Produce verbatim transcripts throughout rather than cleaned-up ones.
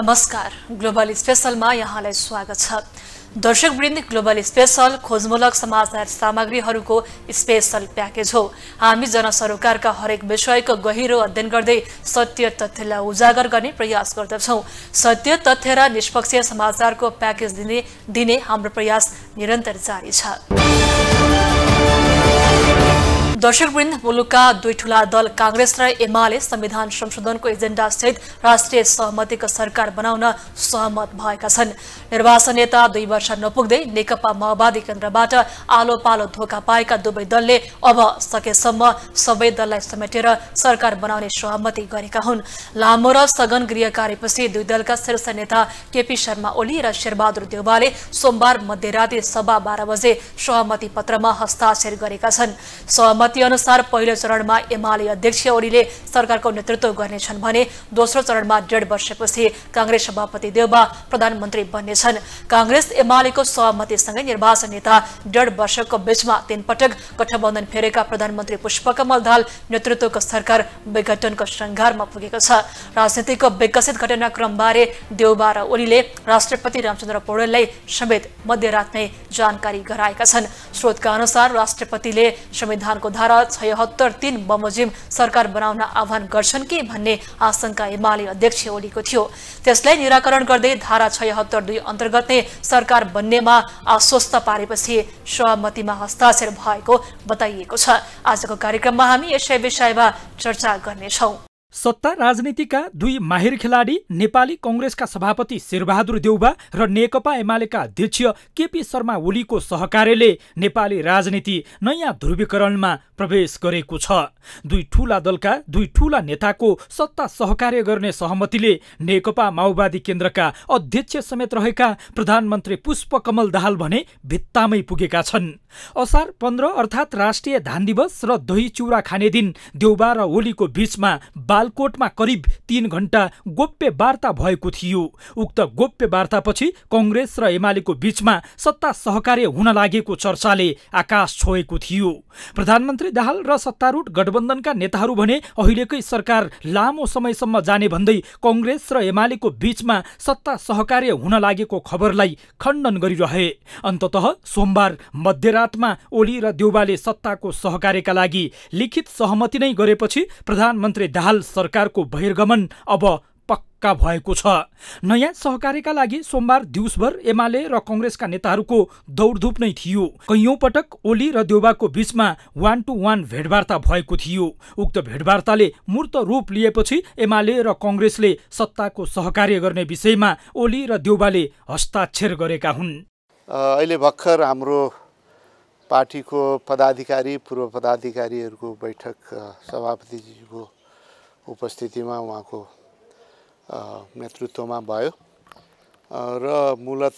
नमस्कार, ग्लोबल स्पेशलमा यहाँलाई स्वागत छ। दर्शकवृन्द, ग्लोबल स्पेशल खोजमूलक समाचार सामग्रीहरूको स्पेशल प्याकेज हो। हामी जनसरोकारका हरेक विषयको गहिरो अध्ययन गर्दै सत्य तथ्यलाई उजागर गर्ने प्रयास गर्दछौँ। सत्य तथ्य र निष्पक्ष समाचारको प्याकेज दिने दिने हाम्रो प्रयास निरन्तर जारी छ। दर्शकवृन्द, मुलुकका दुई ठूला दल कांग्रेस र एमाले संविधान संशोधनको एजेन्डा सहित राष्ट्रिय सहमतिको सरकार बनाउन सहमत भएका छन्। निर्वाचन नेता दुई वर्ष नपुग्दै नेकपा माओवादी केन्द्रबाट आलो पालो धोका पाएका दुवै दलले अब सकेसम्म सबै दललाई समेटेर सरकार बनाउने सहमति गरेका हुन्। लामो र सघन गृह कार्यपछि दुई दलका शीर्ष नेता केपी शर्मा ओली र शेरबहादुर देउवाले सोमबार मध्यराति सभा बाह्र बजे सहमति पत्रमा हस्ताक्षर गरेका छन्। सहमति अनुसार पहिलो चरणमा एमाले अध्यक्ष ओलीले सरकारको नेतृत्व गर्नेछन् भने दोस्रो चरणमा डेढ वर्षपछि कांग्रेस सभापति देउवा प्रधानमन्त्री बन्नेछन्। कांग्रेस एमालेको सहमतिसँगै निर्वाचन नेता डेढ वर्षको बीचमा तीन पटक गठबन्धन फेरेका प्रधानमन्त्री पुष्पकमल दाहाल नेतृत्वको सरकार विघटनको श्रृङ्गारमा पुगेको छ। राजनीतिको विकसित घटनाक्रमबारे देउवा र ओलीले राष्ट्रपति रामचन्द्र पौडेललाई समेत मध्यरात नै जानकारी गराएका छन्। स्रोतका अनुसार राष्ट्रपतिले संविधानको धारा छयहत्तर तीन बमोजिम सरकार बनाउन आह्वान गर्छन् कि भन्ने आशंका एमाले अध्यक्ष ओलीको थियो। त्यसलाई निराकरण गर्दै धारा छयहत्तर दुई अन्तर्गत नै सरकार बन्नेमा आश्वस्त पारेपछि सहमतिमा हस्ताक्षर भएको बताइएको छ। आजको कार्यक्रममा हामी यसै विषयमा चर्चा गर्नेछौँ। सत्ता राजनीतिका दुई माहिर खेलाडी नेपाली कांग्रेसका सभापति शेरबहादुर देउवा र नेकपा एमालेका अध्यक्ष केपी शर्मा ओलीको सहकार्यले नेपाली राजनीति नयाँ ध्रुवीकरणमा प्रवेश गरेको छ। दुई ठूला दलका दुई ठूला नेताको सत्ता सहकार्य गर्ने सहमतिले नेकपा माओवादी केन्द्रका अध्यक्ष समेत रहेका प्रधानमन्त्री पुष्पकमल दाहाल भने भित्तामै पुगेका छन्। असार पन्ध्र अर्थात् राष्ट्रिय धान दिवस र दही चिउरा खाने दिन देउवा र ओलीको बीचमा बालकोटमा करिब तीन घण्टा गोप्य वार्ता भएको थियो। उक्त गोप्य वार्तापछि कांग्रेस र एमालेको बीचमा सत्ता सहकार्य हुन लागेको चर्चाले आकाश छोएको थियो। प्रधानमन्त्री दाहाल र सत्तारूढ गठबन्धनका नेताहरू भने अहिलेकै सरकार लामो समयसम्म जाने भन्दै कांग्रेस र एमालेको बीचमा सत्ता सहकार्य हुन लागेको खबरलाई खण्डन गरिरहे। अन्ततः सोमबार मध्यरातमा ओली र देउवाले सत्ताको सहकार्यका लागि लिखित सहमति नै गरेपछि प्रधानमन्त्री दाहाल सरकारको बहिर्गमन अब पक्का भएको छ। नयाँ सहकार्यका लागि सोमबार दिउँसभर एमाले र कांग्रेसका नेताहरूको दौडधुप नै थियो। कैयौं पटक ओली र देउवाको बीचमा वान टू वान भेटवार्ता भएको थियो। उक्त भेटवार्ताले मूर्त रूप लिएपछि एमाले र कांग्रेसले सत्ताको सहकार्य गर्ने विषयमा ओली र देउवाले हस्ताक्षर गरेका हुन्। अहिले भर्खर हाम्रो पार्टीको पदाधिकारी पूर्व पदाधिकारीहरूको बैठक सभापतिजीको उपस्थितिमा उहाँको नेतृत्वमा भयो र मूलत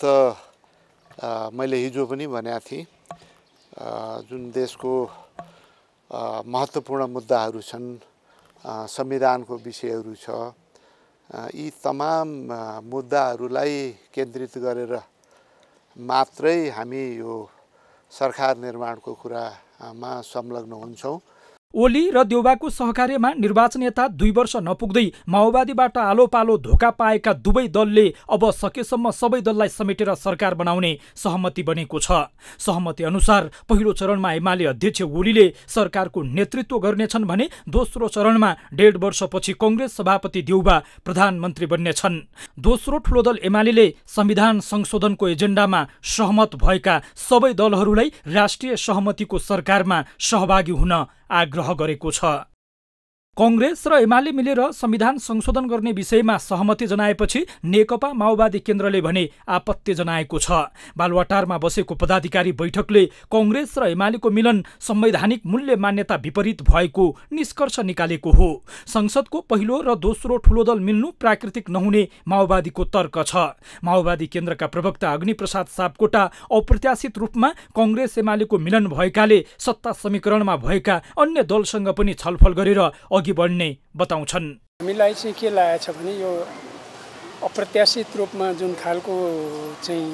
मैले हिजो पनि भनेको थिएँ, जुन देशको महत्त्वपूर्ण मुद्दाहरू छन्, संविधानको विषयहरू छ, यी तमाम मुद्दाहरूलाई केन्द्रित गरेर मात्रै हामी यो सरकार निर्माणको कुरामा संलग्न हुन्छौँ। ओली र देउवाको सहकार्यमा निर्वाचन नेता दुई वर्ष नपुग्दै माओवादीबाट आलो पालो धोका पाएका दुवै दलले अब सकेसम्म सबै दललाई समेटेर सरकार बनाउने सहमति बनेको छ। सहमति अनुसार पहिलो चरणमा एमाले अध्यक्ष ओलीले सरकारको नेतृत्व गर्नेछन् भने दोस्रो चरणमा डेढ वर्षपछि कांग्रेस सभापति देउवा प्रधानमन्त्री बन्नेछन्। दोस्रो ठूलो दल एमाले संविधान संशोधनको एजेन्डामा सहमत भएका सबै दलहरूलाई राष्ट्रिय सहमतिको सरकारमा सहभागी हुन आग्रह गरेको छ। कांग्रेस र एमाले मिलेर संविधान संशोधन गर्ने विषयमा सहमति जनाएपछि नेकपा माओवादी केन्द्रले भने आपत्ति जनाएको छ। बालुवाटारमा बसेको पदाधिकारी बैठकले कांग्रेस र एमालेको मिलन संवैधानिक मूल्य मान्यता विपरीत भएको निष्कर्ष निकालेको हो। संसदको पहिलो र दोस्रो ठूलो दल मिल्नु प्राकृतिक नहुने माओवादीको तर्क छ। माओवादी केन्द्रका प्रवक्ता अग्निप्रसाद सापकोटा अप्रत्याशित रूपमा कांग्रेस एमालेको मिलन भएकाले सत्ता समीकरणमा भएका अन्य दलसँग पनि छलफल गरेर अघि बढ्ने बताउँछन्। हामीलाई चाहिँ के लागेको छ भने यो अप्रत्याशित रूपमा जुन खालको चाहिँ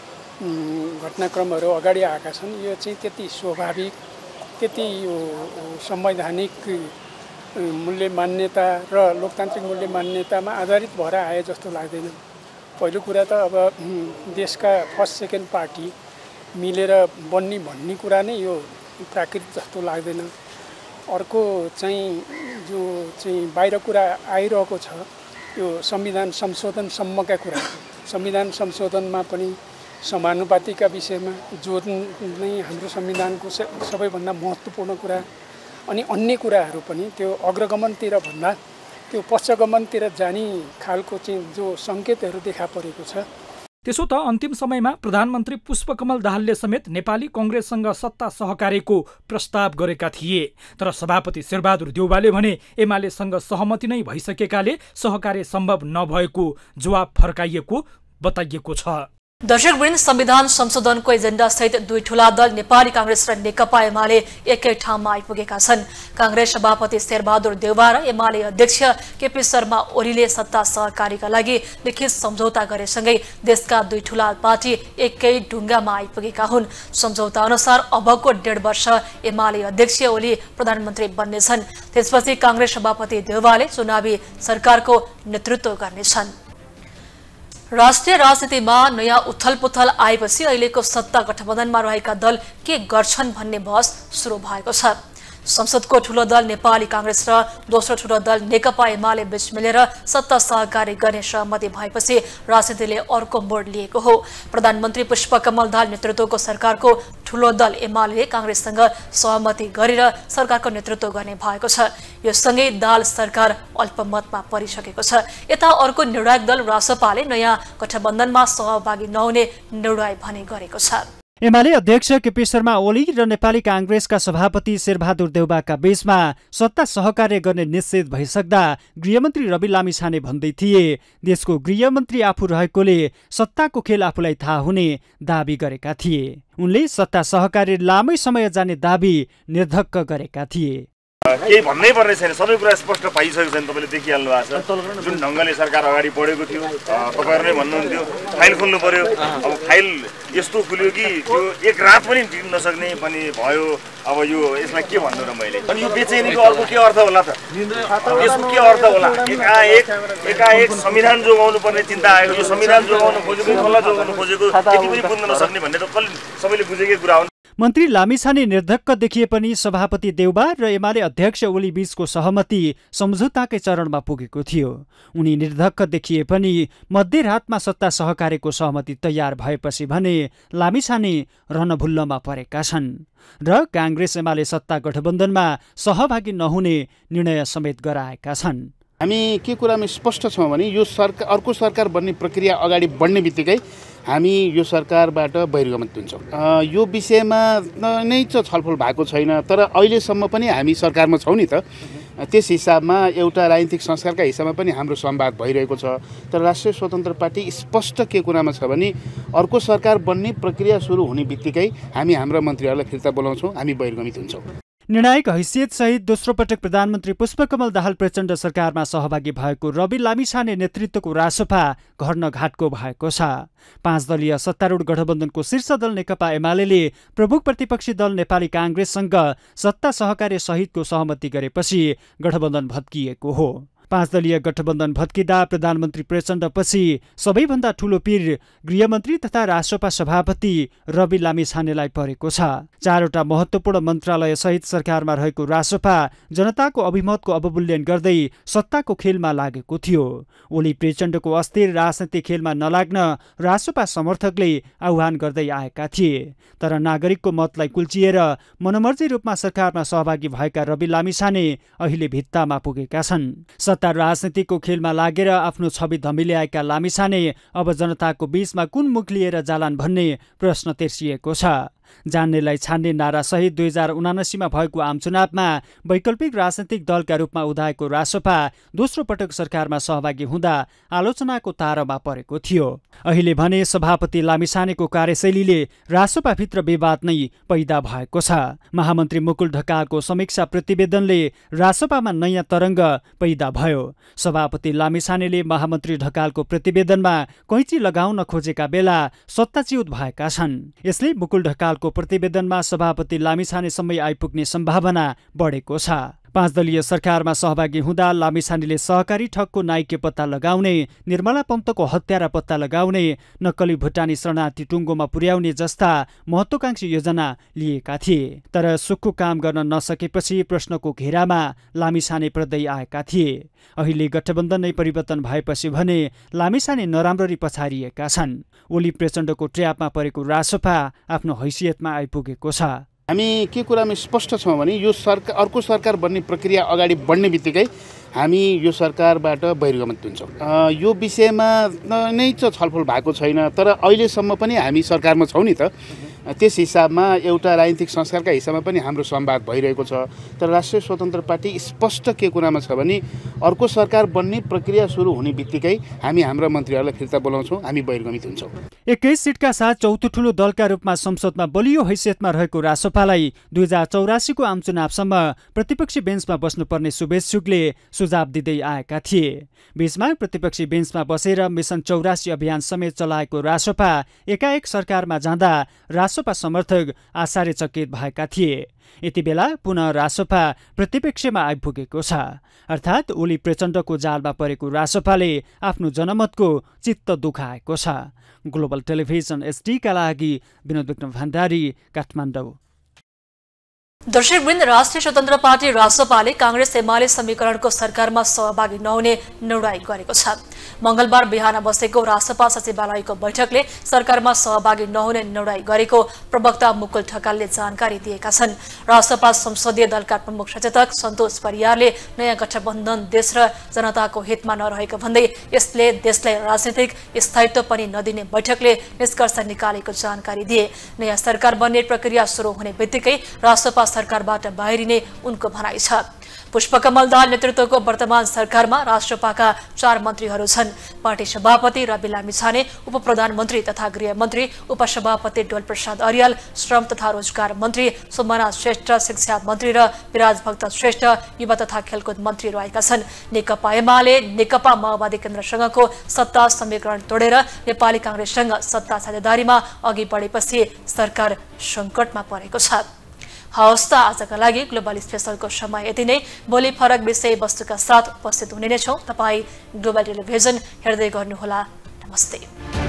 घटनाक्रमहरू अगाडि आएका छन्, यो चाहिँ त्यति स्वाभाविक, त्यति यो संवैधानिक मूल्य मान्यता र लोकतान्त्रिक मूल्य मान्यतामा आधारित भएर आए जस्तो लाग्दैन। पहिलो कुरा त अब देशका फर्स्ट सेकेन्ड पार्टी मिलेर बन्ने भन्ने कुरा नै यो प्राकृतिक जस्तो लाग्दैन। अर्को चाहिँ जो चाहिँ बाहिर कुरा आइरहेको छ यो संविधान संशोधनसम्मका कुरा, संविधान संशोधनमा पनि समानुपातिका विषयमा जो नै हाम्रो संविधानको सबैभन्दा महत्त्वपूर्ण कुरा, अनि अन्य कुराहरू पनि त्यो अग्रगमनतिर भन्दा त्यो पश्चगमनतिर जाने खालको चाहिँ जो सङ्केतहरू देखा परेको छ। त्यसो त अन्तिम समयमा प्रधानमन्त्री पुष्पकमल दाहालले समेत नेपाली कङ्ग्रेससँग सत्ता सहकार्यको प्रस्ताव गरेका थिए, तर सभापति शेरबहादुर देउवाले भने एमालेसँग सहमति नै भइसकेकाले सहकार्य सम्भव नभएको जवाब फर्काइएको बताइएको छ। दर्शकवृन्द, संविधान संशोधनको एजेन्डा सहित दुई ठूला दल नेपाली कांग्रेस र नेकपा एमाले एकै ठाउँमा आइपुगेका छन्। कांग्रेस सभापति शेरबहादुर देउवा र एमाले अध्यक्ष केपी शर्मा ओलीले सत्ता सहकारीका लागि लिखित सम्झौता गरेसँगै देशका दुई ठूला पार्टी एकै ढुङ्गामा आइपुगेका हुन्। सम्झौता अनुसार अबको डेढ वर्ष एमाले अध्यक्ष ओली प्रधानमन्त्री बन्नेछन्। त्यसपछि कांग्रेस सभापति देउवाले चुनावी सरकारको नेतृत्व गर्नेछन्। राष्ट्रिय राजनीतिमा नयाँ उथलपुथल आएपछि अहिलेको सत्ता गठबन्धनमा रहेका दल के गर्छन् भन्ने बहस सुरु भएको छ। संसदको ठूलो दल नेपाली कांग्रेस र दोस्रो ठूलो दल नेकपा एमाले बीच मिलेर सत्ता सहकारी गर्ने सहमति भएपछि राजनीतिले अर्को मोड लिएको हो। प्रधानमन्त्री पुष्पकमल दाहाल नेतृत्वको सरकारको ठूलो दल एमाले कांग्रेससँग सहमति गरेर सरकारको नेतृत्व गर्ने भएको छ। यो सँगै दाहाल सरकार अल्पमतमा परिसकेको छ। यता अर्को निर्णायक दल रासपाले नयाँ गठबन्धनमा सहभागी नहुने निर्णय भने गरेको छ। एमाले अध्यक्ष केपी शर्मा ओली र नेपाली कांग्रेसका सभापति शेरबहादुर देउवाका बीचमा सत्ता सहकार्य गर्ने निश्चित भइसक्दा गृहमन्त्री रवि लामिछाने भन्दै थिए देशको गृहमन्त्री आफू रहेकोले सत्ताको खेल आफूलाई थाहा हुने दाबी गरेका थिए। उनले सत्ता सहकार्य लामै समय जाने दाबी निर्धक्क गरेका थिए। केही भन्नै पर्ने छैन, सबै कुरा स्पष्ट पाइसकेको छैन। तपाईँले देखिहाल्नु भएको छ जुन ढङ्गले सरकार अगाडि बढेको थियो। तपाईँहरू नै भन्नुहुन्थ्यो फाइल खोल्नु पर्यो। अब फाइल यस्तो खुल्यो कि त्यो एक रात पनि टिक्न नसक्ने पनि भयो। अब यो यसलाई के भन्नु र मैले, अनि यो बेचैनीको अर्को के अर्थ होला त? यसको के अर्थ होला? एकाएक एकाएक संविधान जोगाउनु पर्ने चिन्ता आएको, यो संविधान जोगाउनु खोजेको कसलाई जोगाउनु खोजेको यति पनि बुझ्न नसक्ने भन्ने त कसले सबैले बुझेकै कुरा हो। मन्त्री लामिछाने निर्धक्क देखिए पनि सभापति देउवा र एमाले अध्यक्ष ओली बीचको सहमति सम्झौताकै चरणमा पुगेको थियो। उनी निर्धक्क देखिए पनि मध्यरातमा सत्ता सहकार्यको सहमति तयार भएपछि भने लामिछाने रणभुल्लमा परेका छन् र कांग्रेस एमाले सत्ता गठबन्धनमा सहभागी नहुने निर्णय समेत गराएका छन्। हामी के कुरामा स्पष्ट छौँ भने यो सरकार अर्को सरकार बन्ने प्रक्रिया अगाडि बढ्ने बित्तिकै हामी यो सरकारबाट बहिर्गमन हुन्छौँ। यो विषयमा नै त छलफल भएको छैन, तर अहिलेसम्म पनि हामी सरकारमा छौँ नि त। त्यस हिसाबमा एउटा राजनीतिक संस्कारका हिसाबमा पनि हाम्रो संवाद भइरहेको छ। तर राष्ट्रिय स्वतन्त्र पार्टी स्पष्ट के कुरामा छ भने अर्को सरकार बन्ने प्रक्रिया सुरु हुने बित्तिकै हामी हाम्रा मन्त्रीहरूलाई फिर्ता बोलाउँछौँ, हामी बहिर्गमित हुन्छौँ। निर्णायक हैसियत सहित दोस्रो पटक प्रधानमन्त्री पुष्पकमल दाहाल प्रचण्ड सरकारमा सहभागी भएको रवि लामिछाने नेतृत्वको रासपा घर्न घाटको भएको छ। पाँच दलीय सत्तारूढ गठबन्धनको शीर्ष दल नेकपा एमाले प्रमुख प्रतिपक्षी दल नेपाली कांग्रेससँग सत्ता सहकार्य सहितको सहमति गरेपछि गठबन्धन भत्किएको हो। पाँच दलीय गठबन्धन भत्किँदा प्रधानमन्त्री प्रचण्डपछि सबैभन्दा ठूलो पीर गृहमन्त्री तथा राष्ट्रपा सभापति रवि लामिछानेलाई परेको छ। चारवटा महत्त्वपूर्ण मन्त्रालय सहित सरकारमा रहेको रासपा जनताको अभिमतको अवमूल्यन गर्दै सत्ताको खेलमा लागेको थियो। ओली प्रचण्डको अस्थिर राजनीतिक खेलमा नलाग्न रासपा समर्थकले आह्वान गर्दै आएका थिए, तर नागरिकको मतलाई कुल्चिएर मनमर्जी रूपमा सरकारमा सहभागी भएका रवि लामिछाने अहिले भित्तामा पुगेका छन्। सत्ता राजनीतिको खेलमा लागेर आफ्नो छवि धमिल्याएका लामिछाने अब जनताको बीचमा कुन मुख लिएर जालान् भन्ने प्रश्न तेर्सिएको छ। जान्नेलाई छान्ने नारासहित दुई हजार उनासीमा भएको आमचुनावमा वैकल्पिक राजनैतिक दलका रूपमा उदाएको रासपा दोस्रो पटक सरकारमा सहभागी हुँदा आलोचनाको तारामा परेको थियो। अहिले भने सभापति लामिछानेको कार्यशैलीले रासपाभित्र विवाद नै पैदा भएको छ। महामन्त्री मुकुल ढकालको समीक्षा प्रतिवेदनले रासपामा नयाँ तरङ्ग पैदा भयो। सभापति लामिछानेले महामन्त्री ढकालको प्रतिवेदनमा कैँची लगाउन खोजेका बेला सत्ताच्युत भएका छन्। यसले मुकुल ढकाल को प्रतिवेदनमा सभापति लामिछाने समय आइपुग्ने सम्भावना बढेको छ। पाँच दलीय सरकारमा सहभागी हुँदा लामिछानेले सहकारी ठगको नाइके पत्ता लगाउने, निर्मला पन्तको हत्यारा पत्ता लगाउने, नक्कली भुटानी शरणार्थी टुङ्गोमा पुर्याउने जस्ता महत्त्वकांक्षी योजना लिएका थिए। तर सुखको काम गर्न नसकेपछि प्रश्नको घेरामा लामिछाने पर्दै आएका थिए। अहिले गठबन्धन नै परिवर्तन भएपछि भने लामिछाने नराम्ररी पछारिएका छन्। ओली प्रचण्डको ट्र्यापमा परेको रासोपा आफ्नो हैसियतमा आइपुगेको छ। हामी के कुरामा स्पष्ट छौँ भने यो सरकार अर्को सरकार बन्ने प्रक्रिया अगाडि बढ्ने बित्तिकै हामी यो सरकारबाट बहिर्गमन हुन्छौँ। यो विषयमा नै त छलफल भएको छैन, तर अहिलेसम्म पनि हामी सरकारमा छौँ नि त। त्यस हिसाबमा एउटा राजनीतिक संस्कारका हिसाबमा पनि हाम्रो संवाद भइरहेको छ। तर राष्ट्रिय स्वतन्त्र पार्टी स्पष्ट के कुरामा छ भने अर्को सरकार बन्ने प्रक्रिया सुरु हुने बित्तिकै हामी हाम्रा मन्त्रीहरूलाई फिर्ता बोलाउँछौँ, हामी बहिर्गमित हुन्छौँ। एक्काइस सिटका साथ चौथो ठुलो दलका रूपमा संसदमा बलियो हैसियतमा रहेको रासोपालाई दुई हजार चौरासीको आम चुनावसम्म प्रतिपक्षी बेन्चमा बस्नुपर्ने शुभेच्छुकले सुझाव दिँदै आएका थिए। बीचमा प्रतिपक्षी बेन्चमा बसेर मिसन चौरासी अभियान समेत चलाएको रासोपा एकाएक सरकारमा जाँदा रासोपा समर्थक आश्चर्यचकित भएका थिए। यति बेला पुनः रासोपा प्रतिपक्षमा आइपुगेको छ। अर्थात् ओली प्रचण्डको जालमा परेको रासोपाले आफ्नो जनमतको चित्त दुखाएको छ। ग्लोबल टेलिभिजन एसडीका लागि विनोद विक्रम भण्डारी, काठमाडौँ। दर्शकवृन्द, राष्ट्रिय स्वतन्त्र पार्टी रासोपाले कांग्रेस एमाले समीकरणको सरकारमा सहभागी नहुने निर्णय गरेको छ। मंगलबार बिहान बसेको रासोपा सचिवालयको बैठकले सरकारमा सहभागी नहुने निर्णय गरेको प्रवक्ता मुकुल ढकालले जानकारी दिएका छन्। रासोपा संसदीय दलका प्रमुख सचेतक सन्तोष परियारले नयाँ गठबन्धन देश र जनताको हितमा नरहेको भन्दै यसले देशलाई राजनीतिक स्थायित्व पनि नदिने बैठकले निष्कर्ष निकालेको जानकारी दिए। नयाँ सरकार बन्ने प्रक्रिया सुरु हुने बित्तिकै रासोपा सरकारबाट बाहिरिने उनको भनाइ छ। पुष्पकमल दाहाल नेतृत्वको वर्तमान सरकारमा राष्ट्रपाका चार मन्त्रीहरू छन्। पार्टी सभापति रवि लामिछाने, उप प्रधानमन्त्री तथा गृहमन्त्री उपसभापति डोलप्रसाद अर्याल, श्रम तथा रोजगार मन्त्री सोमनाथ श्रेष्ठ, शिक्षा मन्त्री र विराजभक्त श्रेष्ठ युवा तथा खेलकुद मन्त्री रहेका छन्। नेकपा एमाले नेकपा माओवादी केन्द्रसँगको सत्ता समीकरण तोडेर नेपाली कांग्रेससँग सत्ता साझेदारीमा अघि बढेपछि सरकार सङ्कटमा परेको छ। हवस् त आजका लागि ग्लोबल स्पेशलको समय यति नै। भोलि फरक विषयवस्तुका साथ उपस्थित हुने नै छौँ। तपाईँ ग्लोबल टेलिभिजन हेर्दै गर्नुहोला। नमस्ते।